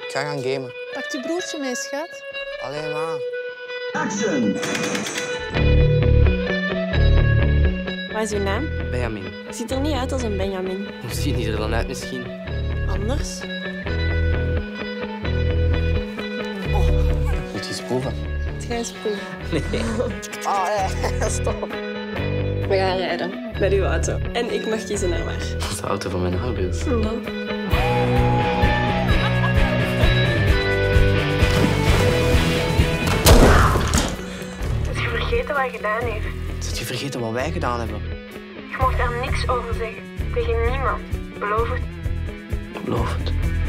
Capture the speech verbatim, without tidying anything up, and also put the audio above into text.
Ik ga gaan gamen. Pakt uw broertje mee, schat? Allee, ma. Action! Wat is uw naam? Benjamin. Ziet er niet uit als een Benjamin. Hoe ziet hij er dan uit misschien? Anders? Moet je eens proeven? Het ga eens proeven. Nee. Oh, ja. Stop. We gaan rijden. Met uw auto. En ik mag kiezen naar waar. Dat is de auto van mijn ouders. Dan. Heb je vergeten wat je gedaan heeft? Zit je vergeten wat wij gedaan hebben? Je mocht daar niks over zeggen. Tegen niemand. Beloof het. Beloof het.